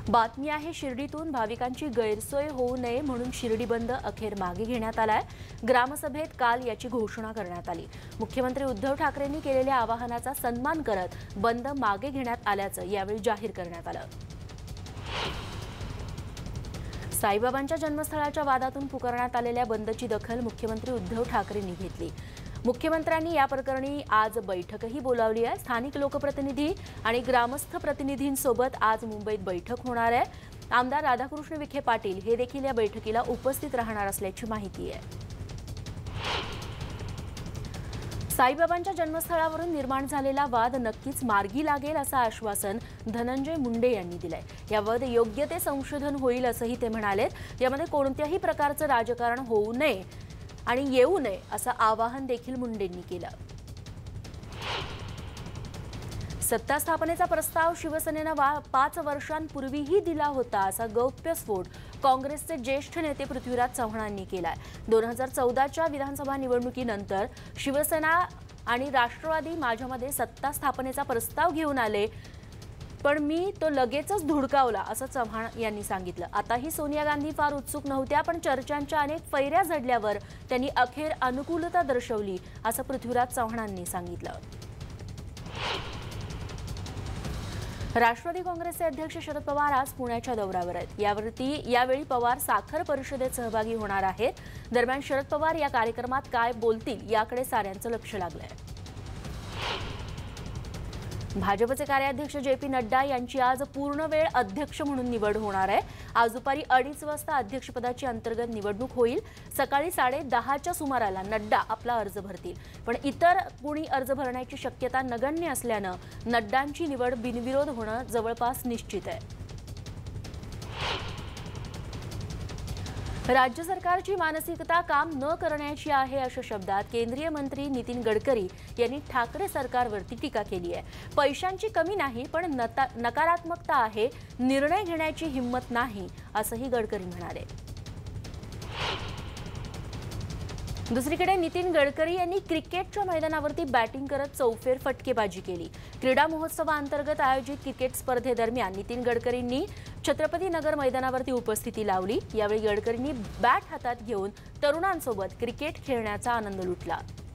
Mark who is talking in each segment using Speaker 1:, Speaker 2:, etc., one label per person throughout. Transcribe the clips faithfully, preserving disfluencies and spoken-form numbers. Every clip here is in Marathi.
Speaker 1: बातमी आहे शिर्डीतून भाविकांची गैरसोय होऊ नये म्हणून शिर्डी बंद अखेर मागे घेण्यात आलाय। ग्रामसभेत काल याची घोषणा करण्यात आली। मुख्यमंत्री उद्धव ठाकरेंनी केलेल्या आवाहनाचा सन्मान करत बंद मागे घेण्यात आल्याचं यावेळी जाहीर करण्यात आलं। साईबाबांच्या जन्मस्थळाच्या वादातून पुकारण्यात आलेल्या बंदची दखल मुख्यमंत्री उद्धव ठाकरेंनी घेतली। मुख्यमंत्र्यांनी या प्रकरणी आज बैठकही बोलावली आहे। स्थानिक लोकप्रतिनिधी आणि ग्रामस्थ प्रतिनिधींसोबत आज मुंबईत बैठक होणार आहे। आमदार राधाकृष्ण विखे पाटील हे देखील या बैठकीला उपस्थित राहणार असल्याची माहिती आहे। साईबाबांच्या जन्मस्थळावरून निर्माण झालेला वाद नक्कीच मार्गी लागेल असं आश्वासन धनंजय मुंडे यांनी दिलंय। यावर योग्य ते संशोधन होईल असंही ते म्हणाले। यामध्ये कोणत्याही प्रकारचं राजकारण होऊ नये आणि येऊ नये असं आवाहन देखील मुंडेंनी केलं। सत्ता स्थापनेचा प्रस्ताव शिवसेनेनं पाच वर्षांपूर्वीही दिला होता असा गौप्यस्फोट काँग्रेसचे ज्येष्ठ नेते पृथ्वीराज चव्हाणांनी केलाय। दोन हजार चौदाच्या विधानसभा निवडणुकीनंतर शिवसेना आणि राष्ट्रवादी माझ्यामध्ये सत्ता स्थापनेचा प्रस्ताव घेऊन आले, पण मी तो लगेचच धुडकावला असं चव्हाण यांनी सांगितलं। आताही सोनिया गांधी फार उत्सुक नव्हत्या, पण चर्चांच्या अनेक फैऱ्या झडल्यावर त्यांनी अखेर अनुकूलता दर्शवली असं पृथ्वीराज चव्हाणांनी सांगितलं। राष्ट्रवादी काँग्रेसचे अध्यक्ष शरद पवार आज पुण्याच्या दौऱ्यावर आहेत। यावरती यावेळी पवार साखर परिषदेत सहभागी होणार आहेत। दरम्यान शरद पवार या कार्यक्रमात काय बोलतील याकडे साऱ्यांचं लक्ष लागलंय। भाजपचे कार्याध्यक्ष जे पी नड्डा यांची आज पूर्णवेळ अध्यक्ष म्हणून निवड होणार आहे। आज दुपारी अडीच वाजता अध्यक्षपदाची अंतर्गत निवडणूक होईल। सकाळी साडे दहाच्या सुमाराला नड्डा आपला अर्ज भरतील, पण इतर कुणी अर्ज भरण्याची शक्यता नगण्य असल्यानं नड्डांची निवड बिनविरोध होणं जवळपास निश्चित आहे। राज्य सरकारची मानसिकता काम न करण्याची आहे अशा शब्दात केंद्रीय मंत्री नितीन गडकरी यांनी ठाकरे सरकारवरती टीका केली आहे। पैशांची कमी नाही, पण नकारात्मकता आहे, निर्णय घेण्याची हिंमत नाही असंही गडकरी म्हणाले। दुसरीकडे नितीन गडकरी यांनी क्रिकेटच्या मैदानावरती बॅटिंग करत चौफेर फटकेबाजी केली। क्रीडा महोत्सवाअंतर्गत आयोजित क्रिकेट स्पर्धेदरम्यान नितीन गडकरींनी छत्रपती नगर मैदानावरती उपस्थिती लावली। यावेळी गडकरींनी बॅट हातात घेऊन तरुणांसोबत क्रिकेट खेळण्याचा आनंद लुटला।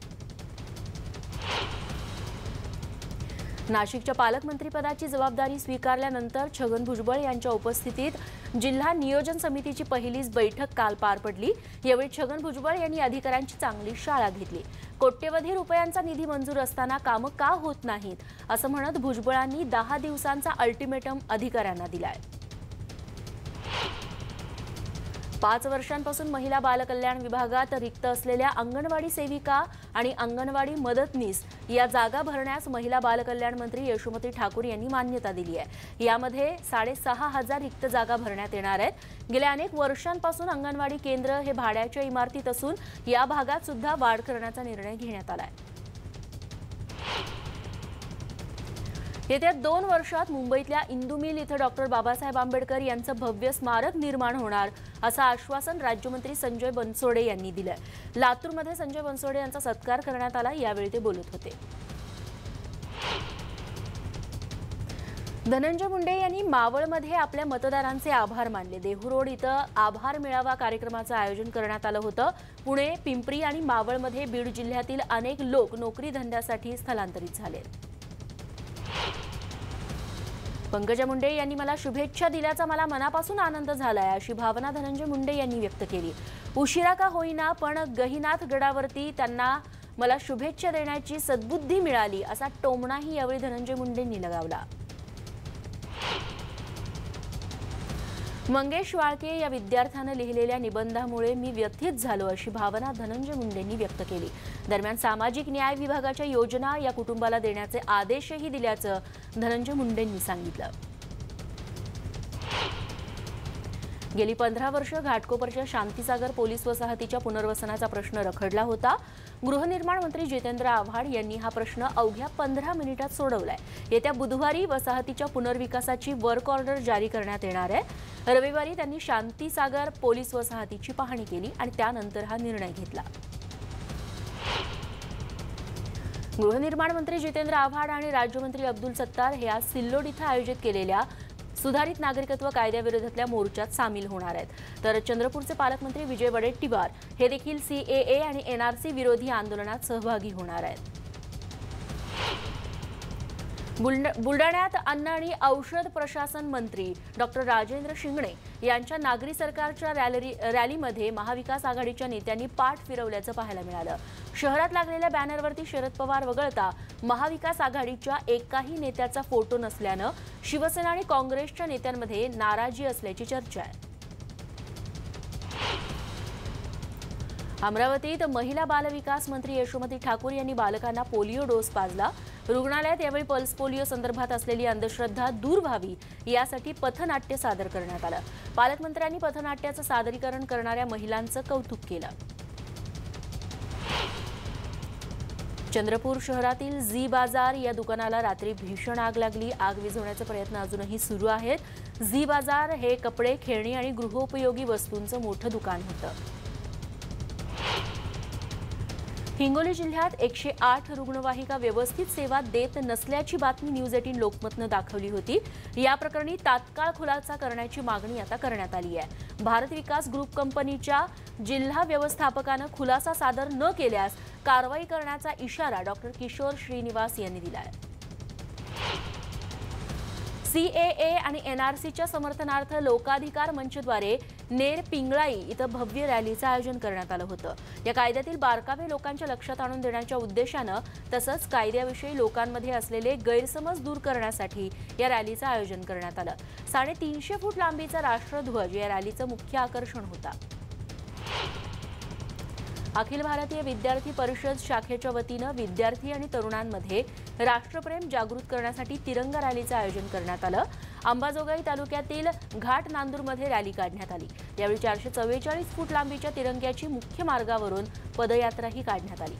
Speaker 1: नाशिकच्या पालकमंत्रीपदाची जबाबदारी स्वीकारल्यानंतर छगन भुजबळ यांच्या उपस्थितीत जिल्हा नियोजन समितीची पहिलीच बैठक काल पार पडली। यावेळी छगन भुजबळ यांनी अधिकाऱ्यांची चांगली शाळा घेतली। कोट्यवधी रुपयांचा निधी मंजूर असताना कामं का होत नाहीत असं म्हणत भुजबळांनी दहा दिवसांचा अल्टिमेटम अधिकाऱ्यांना दिलाय। पाच वर्षांपासून महिला बालकल्याण विभागात रिक्त असलेल्या अंगणवाडी सेविका आणि अंगणवाडी मदतनीस या जागा भरण्यास महिला बालकल्याण मंत्री यशोमती ठाकूर यांनी मान्यता दिली आहे। यामध्ये साडेसहा हजार रिक्त जागा भरण्यात येणार आहेत। गेल्या अनेक वर्षांपासून अंगणवाडी केंद्र हे भाड्याच्या इमारतीत असून या भागात सुद्धा वाढ करण्याचा निर्णय घेण्यात आलाय। येत्या दोन वर्षात मुंबईतल्या इंदू मिल इथं डॉक्टर बाबासाहेब आंबेडकर यांचं भव्य स्मारक निर्माण होणार असं आश्वासन राज्यमंत्री संजय बनसोडे यांनी दिलंय। लातूरमध्ये संजय बनसोडे यांचा सत्कार करण्यात आला। यावेळी ते बोलत होते। धनंजय मुंडे यांनी मावळमध्ये आपल्या मतदारांचे आभार मानले। देहू रोड इथं आभार मेळावा कार्यक्रमाचं आयोजन करण्यात आलं होतं। पुणे, पिंपरी आणि मावळमध्ये बीड जिल्ह्यातील अनेक लोक नोकरी धंद्यासाठी स्थलांतरित झाले। पंकजा मुंडे यांनी मला शुभेच्छा दिल्याचा मला मनापासून आनंद झालाय अशी भावना धनंजय मुंडे यांनी व्यक्त केली। उशिरा का होईना पण गहिनाथ गडावरती त्यांना मला शुभेच्छा देण्याची सद्बुद्धी मिळाली असा टोमणाही यावेळी धनंजय मुंडेंनी लगावला। मंगेश वाळके या विद्यार्थ्यानं लिहिलेल्या निबंधामुळे मी व्यथित झालो अशी भावना धनंजय मुंडेंनी व्यक्त केली। दरम्यान सामाजिक न्याय विभागाच्या योजना या कुटुंबाला देण्याचे आदेशही दिल्याचं धनंजय मुंडेंनी सांगितलं। गेली पंधरा वर्ष घाटकोपरच्या शांतीसागर पोलीस वसाहतीच्या पुनर्वसनाचा प्रश्न रखडला होता। गृहनिर्माण मंत्री जितेंद्र आव्हाड यांनी हा प्रश्न अवघ्या पंधरा मिनिटात सोडवलाय। येत्या बुधवारी वसाहतीच्या पुनर्विकासाची वर्क ऑर्डर जारी करण्यात येणार आहे। रविवारी त्यांनी शांतीसागर पोलीस वसाहतीची पाहणी केली आणि त्यानंतर हा निर्णय घेतला। गृहनिर्माण मंत्री जितेंद्र आव्हाड आणि राज्यमंत्री अब्दुल सत्तार हे आज सिल्लोड इथं आयोजित केलेल्या सुधारित नागरिकत्व कायद्याविरोधातल्या मोर्चात सामील होणार आहेत। तर चंद्रपूरचे पालकमंत्री विजय वडेट्टीवार हे देखील सीएए आणि एनआरसी विरोधी आंदोलनात सहभागी होणार आहेत। बुलढाण्यात अन्न आणि औषध प्रशासन मंत्री डॉक्टर राजेंद्र शिंगणे यांच्या नागरी सरकारच्या रॅली रॅलीमध्ये महाविकास आघाडीच्या नेत्यांनी पाठ फिरवल्याचं पाहायला मिळालं। शहरात लागलेल्या बॅनरवरती शरद पवार वगळता महाविकास आघाडीच्या एकाही नेत्याचा फोटो नसल्यानं शिवसेना आणि काँग्रेसच्या नेत्यांमध्ये नाराजी असल्याची चर्चा आहे। अमरावतीत महिला बालविकास मंत्री यशोमती ठाकूर यांनी बालकांना पोलिओ डोस पाजला। रुग्णालयात यावेळी पल्स पोलिओ संदर्भात असलेली अंधश्रद्धा दूर व्हावी यासाठी पथनाट्य सादर करण्यात आलं। पालकमंत्र्यांनी पथनाट्याचं सादरीकरण करणाऱ्या महिलांचं कौतुक केलं। चंद्रपूर शहरातील झी बाजार या दुकानाला रात्री भीषण आग लागली। आग विझवण्याचे प्रयत्न अजूनही सुरू आहेत। झी बाजार हे कपडे, खेळणी आणि गृहोपयोगी वस्तूंचं मोठं दुकान होतं। हिंगोली जिल्ह्यात एकशे आठ रुग्णवाहिका व्यवस्थित सेवा देत नसल्याची बातमी न्यूज अठरा लोकमतनं दाखवली होती। या प्रकरणी तात्काळ खुलासा करण्याची मागणी आता करण्यात आली आहे। भारत विकास ग्रुप कंपनीच्या जिल्हा व्यवस्थापकानं खुलासा सादर न केल्यास कारवाई करण्याचा इशारा डॉक्टर किशोर श्रीनिवास यांनी दिला आहे। सीएए आणि एनआरसीच्या समर्थनार्थ लोकाधिकार मंचद्वारे नेर पिंगळाई इथं भव्य रॅलीचं आयोजन करण्यात आलं होतं। या कायद्यातील बारकावे लोकांच्या लक्षात आणून देण्याच्या उद्देशानं तसंच कायद्याविषयी लोकांमध्ये असलेले गैरसमज दूर करण्यासाठी या रॅलीचं आयोजन करण्यात आलं। साडेतीनशे फूट लांबीचा राष्ट्रध्वज या रॅलीचं मुख्य आकर्षण होता। अखिल भारतीय विद्यार्थी परिषद शाखेच्या वतीनं विद्यार्थी आणि तरुणांमध्ये राष्ट्रप्रेम जागृत करण्यासाठी तिरंगा रॅलीचं आयोजन करण्यात आलं। अंबाजोगाई तालुक्यातील घाट नांदूरमध्ये रॅली काढण्यात आली। यावेळी चारशे चव्वेचाळीस फूट लांबीच्या तिरंग्याची मुख्य मार्गावरून पदयात्राही काढण्यात आली।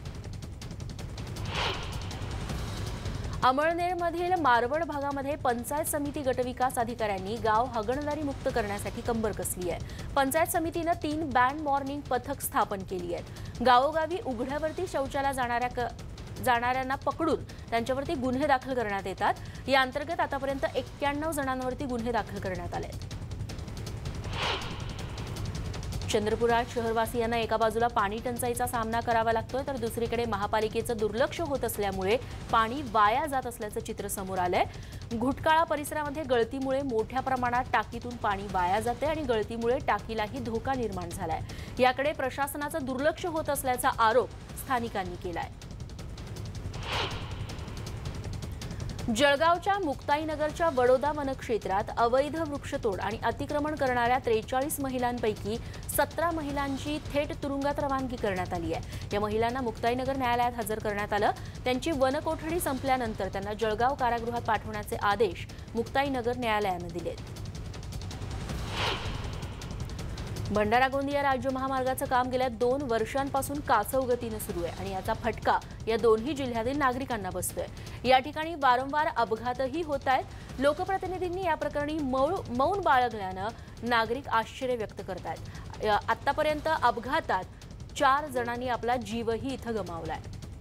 Speaker 1: अमळनेरमधील मारवड भागामध्ये पंचायत समिती गटविकास अधिकाऱ्यांनी गाव हागणदारी मुक्त करण्यासाठी कंबर कसली आहे। पंचायत समितीनं तीन बँड मॉर्निंग पथक स्थापन केली आहेत। गावोगावी उघड्यावरती शौचाला जाणाऱ्या जाणाऱ्यांना पकडून त्यांच्यावरती गुन्हे दाखल करण्यात येतात। या अंतर्गत आतापर्यंत एक्क्याण्णव जणांवरती गुन्हे दाखल करण्यात आले आहेत। चंद्रपुरात शहरवासियांना एका बाजूला पाणी टंचाईचा सामना करावा लागतोय तर दुसरीकडे महापालिकेचं दुर्लक्ष होत असल्यामुळे पाणी वाया जात असल्याचं चित्र समोर आलंय। घुटकाळा परिसरामध्ये गळतीमुळे मोठ्या प्रमाणात टाकीतून पाणी वाया जाते आणि गळतीमुळे टाकीलाही धोका निर्माण झालाय। याकडे प्रशासनाचं दुर्लक्ष होत असल्याचा आरोप स्थानिकांनी केलाय। जळगावच्या मुक्ताईनगरच्या वडोदा वनक्षेत्रात अवैध वृक्षतोड आणि अतिक्रमण करणाऱ्या त्रेचाळीस महिलांपैकी सतरा महिलांची थेट तुरुंगात रवानगी करण्यात आली आहे। या महिलांना मुक्ताईनगर न्यायालयात हजर करण्यात आलं। त्यांची वनकोठडी संपल्यानंतर त्यांना जळगाव कारागृहात पाठवण्याचे आदेश मुक्ताईनगर न्यायालयानं दिलेत। भंडारा गोंदिया राज्य महामार्गाचं काम गेल्या दोन वर्षांपासून कासव गतीनं सुरू आहे आणि याचा फटका या दोन्ही जिल्ह्यातील नागरिकांना बसतोय। या ठिकाणी वारंवार अपघातही होत आहेत। लोकप्रतिनिधींनी या प्रकरणी मौन बाळगल्यानं नागरिक आश्चर्य व्यक्त करतायत। आतापर्यंत अपघातात चार जणांनी आपला जीवही इथं गमावलाय।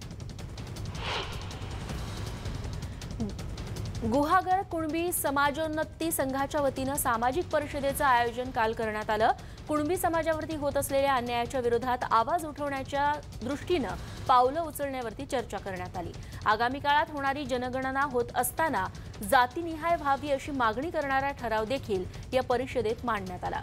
Speaker 1: गुहागर कुणबी समाजोन्नती संघाच्या वतीनं सामाजिक परिषदेचं आयोजन काल करण्यात आलं। कुणबी समाजावरती होत असलेल्या अन्यायाच्या विरोधात आवाज उठवण्याच्या दृष्टीनं पावलं उचलण्यावरती चर्चा करण्यात आली। आगामी काळात होणारी जनगणना होत असताना जातीनिहाय व्हावी अशी मागणी करणारा ठराव देखील या परिषदेत मांडण्यात आला।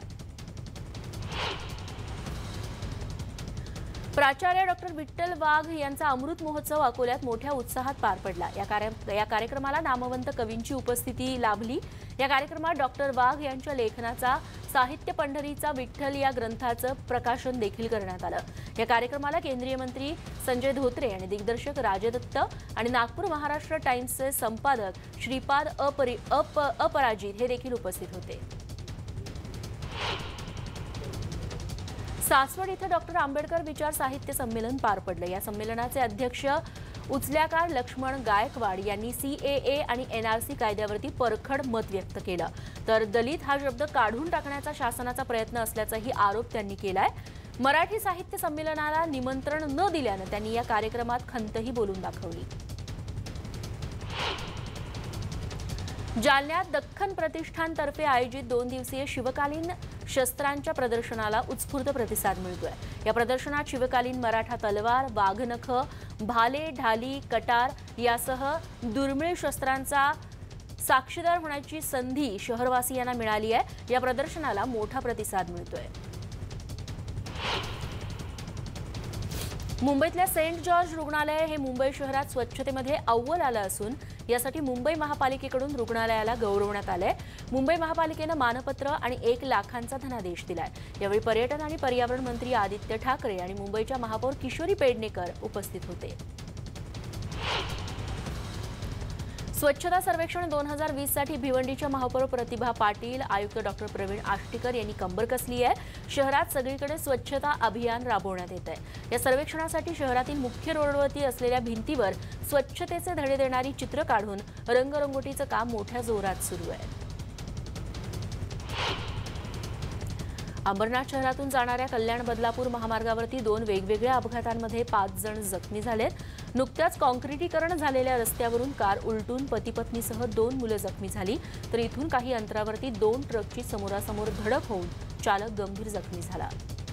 Speaker 1: प्राचार्य डॉक्टर विठ्ठल वाघ यांचा अमृत महोत्सव अकोल्यात मोठ्या उत्साहात पार पडला। या कार्य या कार्यक्रमाला नामवंत कवींची उपस्थिती लाभली। या कार्यक्रमात डॉक्टर वाघ यांच्या लेखनाचा साहित्य पंढरीचा विठ्ठल या ग्रंथाचं प्रकाशन देखील करण्यात आलं। या कार्यक्रमाला केंद्रीय मंत्री संजय धोत्रे आणि दिग्दर्शक राजदत्त आणि नागपूर महाराष्ट्र टाइम्सचे संपादक श्रीपाद अपरि अप अपराजित हे देखील उपस्थित होते। सासवड इथं डॉक्टर आंबेडकर विचार साहित्य संमेलन पार पडलं। या संमेलनाचे अध्यक्ष उचल्याकार लक्ष्मण गायकवाड यांनी सीएए आणि एनआरसी कायद्यावरती परखड मत व्यक्त केलं। तर दलित हा शब्द काढून टाकण्याचा शासनाचा प्रयत्न असल्याचाही आरोप त्यांनी केलाय। मराठी साहित्य संमेलनाला निमंत्रण न दिल्यानं त्यांनी या कार्यक्रमात खंतही बोलून दाखवली। जालन्यात दख्खन प्रतिष्ठानतर्फे आयोजित दोन दिवसीय शिवकालीन शस्त्रांच्या प्रदर्शनाला उत्स्फूर्त प्रतिसाद मिळतोय। या प्रदर्शनात शिवकालीन मराठा तलवार, वाघनख, भाले, ढाली, कटार यासह दुर्मिळ शस्त्रांचा साक्षीदार होण्याची संधी शहरवासियांना मिळाली आहे। या प्रदर्शनाला मोठा प्रतिसाद मिळतोय। मुंबईतल्या सेंट जॉर्ज रुग्णालय हे मुंबई शहरात स्वच्छतेमध्ये अव्वल आलं असून यासाठी मुंबई महापालिकेकडून रुग्णालयाला गौरवण्यात आलंय। मुंबई महापालिकेनं मानपत्र आणि एक लाखांचा धनादेश दिलाय। यावेळी पर्यटन आणि पर्यावरण मंत्री आदित्य ठाकरे आणि मुंबईच्या महापौर किशोरी पेडणेकर उपस्थित होते। स्वच्छता सर्वेक्षण दोन हजार वीस साठी भिवंडीच्या महापौर प्रतिभा पाटील, आयुक्त डॉक्टर प्रवीण आष्टीकर यांनी कंबर कसली आहे। शहरात सगळीकडे स्वच्छता अभियान राबवण्यात येत आहे। या सर्वेक्षणासाठी शहरातील मुख्य रोडवरती असलेल्या भिंतीवर स्वच्छतेचे धडे देणारी चित्र काढून रंगरंगोटीचं काम मोठ्या जोरात सुरू आहे। अंबरनाथ शहरातून जाणाऱ्या कल्याण बदलापूर महामार्गावरती दोन वेगवेगळ्या अपघातांमध्ये पाच जण जखमी झालेत। नुकत्याच काँक्रिटीकरण झालेल्या रस्त्यावरून कार उलटून पती पत्नीसह दोन मुलं जखमी झाली, तर इथून काही अंतरावरती दोन ट्रकची समोरासमोर धडक होऊन चालक गंभीर जखमी झाला।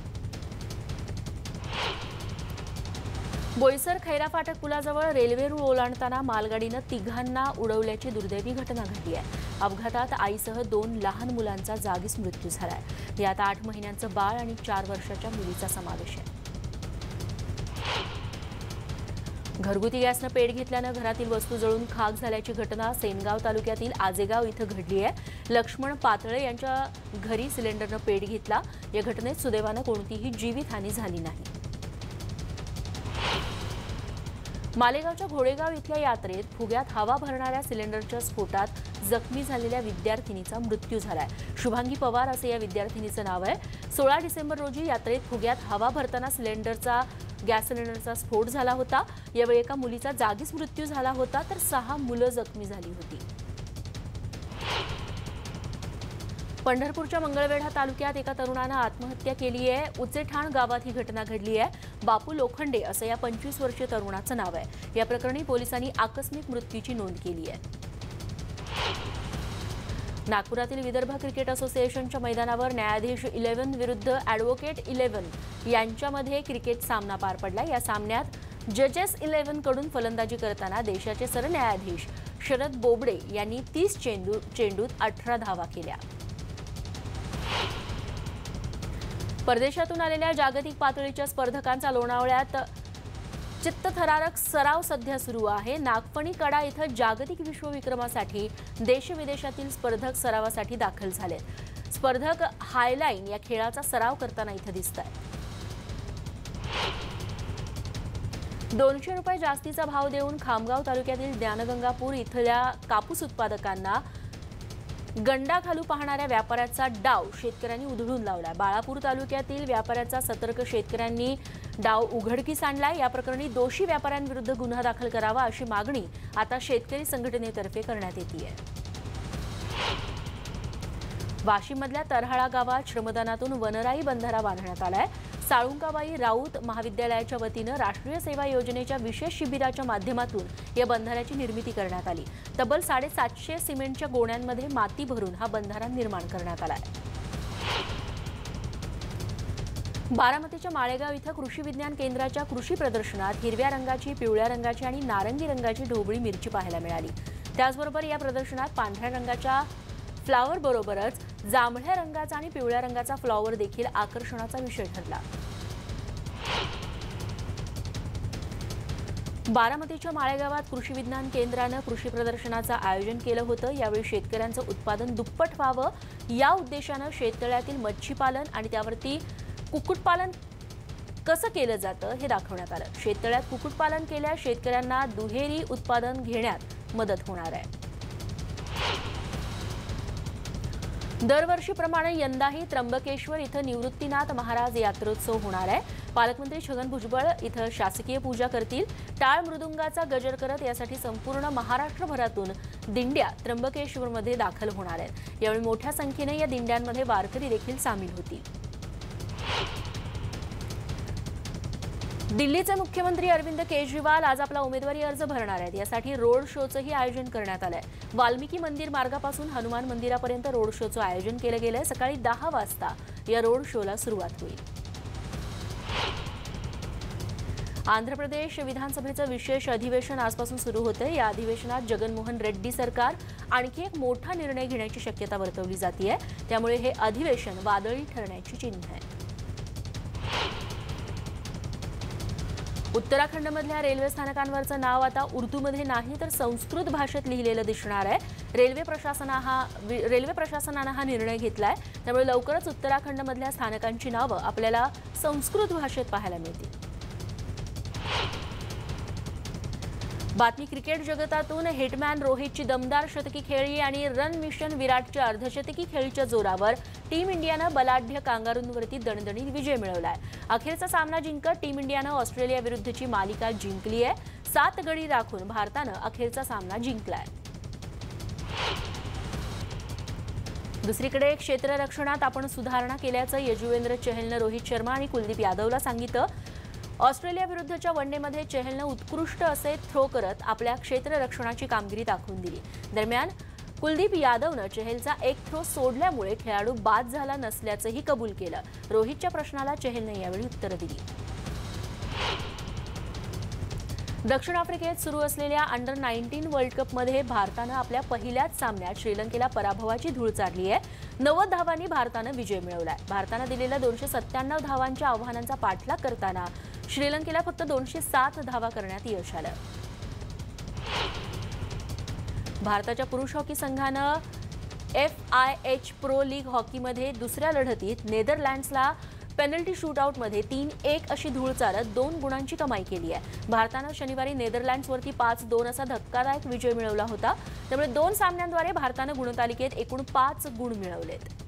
Speaker 1: बोईसर खैरा फाटक पुलाजवळ रेल्वे रूळ ओलांडताना मालगाडीनं तिघांना उडवल्याची दुर्दैवी घटना घडली आहे। अपघातात आईसह दोन लहान मुलांचा जागीच मृत्यू झालाय। यात आठ महिन्यांचं बाळ आणि चार वर्षाच्या मुलीचा समावेश आहे। घरगुती गॅसनं पेट घेतल्यानं घरातील वस्तू जळून खाक झाल्याची घटना सेनगाव तालुक्यातील आजेगाव इथं घडली आहे। लक्ष्मण पातळे यांच्या घरी सिलेंडरनं पेट घेतला। या घटनेत सुदैवानं कोणतीही जीवितहानी झाली नाही। मालेगावच्या घोडेगाव इथल्या यात्रेत फुग्यात हवा भरणाऱ्या सिलेंडरच्या स्फोटात जखमी झालेल्या विद्यार्थिनीचा मृत्यू झालाय। शुभांगी पवार असे या विद्यार्थिनीचं नाव आहे। सोळा डिसेंबर रोजी यात्रेत फुग्यात हवा भरताना सिलेंडरचा गॅस सिलेंडरचा स्फोट झाला होता। यावेळी एका मुलीचा जागीच मृत्यू झाला होता, तर सहा मुलं जखमी झाली होती। पंढरपूरच्या मंगळवेढा तालुक्यात एका तरुणानं आत्महत्या केली आहे। उचेठाण गावात ही घटना घडली आहे। बापू लोखंडे असं या पंचवीस वर्षीय तरुणाचं नाव आहे। या प्रकरणी पोलिसांनी आकस्मिक मृत्यूची नोंद केली आहे। नागपुरातील विदर्भ क्रिकेट असोसिएशनच्या मैदानावर न्यायाधीश इलेव्हन विरुद्ध ॲडव्होकेट इलेव्हन यांच्यामध्ये क्रिकेट सामना पार पडला। या सामन्यात जजेस इलेव्हन कडून फलंदाजी करताना देशाचे सरन्यायाधीश शरद बोबडे यांनी तीस चेंडू चेंडूत अठरा धावा केल्या। परदेशातून आलेल्या जागतिक पातळीच्या स्पर्धकांचा लोणावळ्यात चित्तथरारक सराव सध्या सुरू आहे। नागपणी कडा इथं जागतिक विश्वविक्रमासाठी देशविदेशातील स्पर्धक सरावासाठी दाखल झालेत। स्पर्धक हायलाईन या खेळाचा सराव करताना इथं दिसतात। दोनशे रुपये जास्तीचा भाव देऊन खामगाव तालुक्यातील ज्ञानगंगापूर इथल्या कापूस उत्पादकांना गंडा घालू पाहणाऱ्या व्यापाऱ्याचा डाव शेतकऱ्यांनी उधळून लावला। बाळापूर तालुक्यातील व्यापाऱ्याचा सतर्क शेतकऱ्यांनी डाव उघडकीस आणलाय। या प्रकरणी दोषी व्यापाऱ्यांविरुद्ध गुन्हा दाखल करावा अशी मागणी आता शेतकरी संघटनेतर्फे करण्यात येते। वाशिममधल्या तरहाळा गावात श्रमदानातून वनराई बंधारा बांधण्यात आलाय। साळुंकाबाई राऊत महाविद्यालयाच्या वतीनं राष्ट्रीय सेवा योजनेच्या विशेष शिबिराच्या माध्यमातून या बंधाऱ्याची निर्मिती करण्यात आली। तब्बल साडेसातशे सिमेंटच्या गोण्यांमध्ये माती भरून हा बंधारा निर्माण करण्यात आलाय। बारामतीच्या माळेगाव इथं कृषी विज्ञान केंद्राच्या कृषी प्रदर्शनात हिरव्या रंगाची, पिवळ्या रंगाची आणि नारंगी रंगाची ढोबळी मिरची पाहायला मिळाली। त्याचबरोबर या प्रदर्शनात पांढऱ्या रंगाच्या फ्लॉवर बरोबरच जांभळ्या रंगाचा आणि पिवळ्या रंगाचा फ्लॉवर देखील आकर्षणाचा विषय ठरला। बारामतीच्या माळेगावात कृषी विज्ञान केंद्रानं कृषी प्रदर्शनाचं आयोजन केलं होतं। यावेळी शेतकऱ्यांचं उत्पादन दुप्पट व्हावं या उद्देशानं शेततळ्यातील मच्छीपालन आणि त्यावरती कुक्कुटपालन कसं केलं जातं हे दाखवण्यात आलं। शेततळ्यात कुक्कुटपालन केल्यास शेतकऱ्यांना दुहेरी उत्पादन घेण्यात मदत होणार आहे। दरवर्षीप्रमाणे यंदाही त्र्यंबकेश्वर इथं निवृत्तीनाथ महाराज यात्रोत्सव होणार आहे। पालकमंत्री छगन भुजबळ इथं शासकीय पूजा करतील। टाळ मृदुंगाचा गजर करत यासाठी संपूर्ण महाराष्ट्रभरातून दिंड्या त्र्यंबकेश्वरमध्ये दाखल होणार आहेत। यावेळी मोठ्या संख्येने या दिंड्यांमध्ये वारकरी देखील सामील होतील। दिल्लीचे मुख्यमंत्री अरविंद केजरीवाल आज आपला उमेदवारी अर्ज भरणार आहेत। यासाठी रोड शोचंही आयोजन करण्यात आलंय। वाल्मिकी मंदिर मार्गापासून हनुमान मंदिरापर्यंत रोड शोचं आयोजन केलं गेलंय। सकाळी दहा वाजता या रोड शोला सुरुवात होईल। आंध्र प्रदेश विधानसभेचं विशेष अधिवेशन आजपासून सुरू होतं। या अधिवेशनात जगनमोहन रेड्डी सरकार आणखी एक मोठा निर्णय घेण्याची शक्यता वर्तवली जाते। त्यामुळे हे अधिवेशन वादळी ठरण्याची चिन्ह आहे। उत्तराखंडमधल्या रेल्वे स्थानकांवरचं नाव आता उर्दूमध्ये नाही तर संस्कृत भाषेत लिहिलेलं दिसणार आहे। रेल्वे प्रशासना हा रेल्वे प्रशासनानं हा निर्णय घेतलाय। त्यामुळे लवकरच उत्तराखंडमधल्या स्थानकांची नावं आपल्याला संस्कृत भाषेत पाहायला मिळतील। बातमी क्रिकेट जगतातून हिटमॅन रोहितची दमदार शतकी खेळी आणि रन मिशन विराटच्या अर्धशतकी खेळीच्या जोरावर टीम इंडियानं बलाढ्य कांगारूंवरती दणदणीत विजय मिळवलाय। अखेरचा सामना जिंकत टीम इंडियानं ऑस्ट्रेलिया विरुद्धची मालिका जिंकली आहे। सात गडी राखून भारतानं अखेरचा सामना जिंकलाय। दुसरीकडे क्षेत्ररक्षणात आपण सुधारणा केल्याचं यजुवेंद्र चहलनं रोहित शर्मा आणि कुलदीप यादवला सांगितलं। ऑस्ट्रेलिया विरुद्धच्या वनडेमध्ये चहलनं उत्कृष्ट असे थ्रो करत आपल्या क्षेत्ररक्षणाची कामगिरी दाखवून दिली। दरम्यान कुलदीप यादवनं चहलचा एक थ्रो सोडल्यामुळे खेळाडू बाद झाला नसल्याचंही कबूल केलं। रोहितच्या प्रश्नाला चहलनं यावेळी उत्तर दिली। दक्षिण आफ्रिकेत सुरू असलेल्या अंडर नाईन्टीन वर्ल्ड कपमध्ये भारतानं आपल्या पहिल्याच सामन्यात श्रीलंकेला पराभवाची धूळ चारली आहे। नव्वद धावांनी भारतानं विजय मिळवलाय। भारतानं दिलेल्या दोनशे सत्त्याण्णव धावांच्या आव्हानांचा पाठलाग करताना श्रीलंकेला फक्त दोनशे सात धावा करण्यात यश आलं। भारताच्या पुरुष हॉकी संघानं F I H pro league हॉकीमध्ये दुसऱ्या लढतीत नेदरलँड्सला पेनल्टी शूटआउटमध्ये तीन एक अशी धूळ चारत दोन गुणांची कमाई केली आहे। भारतानं शनिवारी नेदरलँड्सवरती पाच दोन असा धक्कादायक विजय मिळवला होता। त्यामुळे दोन सामन्यांद्वारे भारतानं गुणतालिकेत एकूण पाच गुण मिळवलेत।